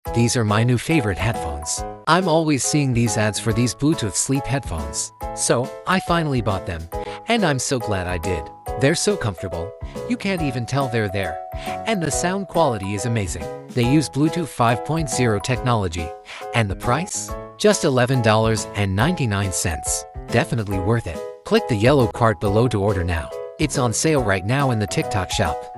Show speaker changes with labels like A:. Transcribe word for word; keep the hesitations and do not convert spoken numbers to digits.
A: These are my new favorite headphones. I'm always seeing these ads for these Bluetooth sleep headphones. So, I finally bought them, and I'm so glad I did. They're so comfortable, you can't even tell they're there. And the sound quality is amazing. They use Bluetooth five point oh technology. And the price? Just eleven ninety-nine. Definitely worth it. Click the yellow card below to order now. It's on sale right now in the TikTok shop.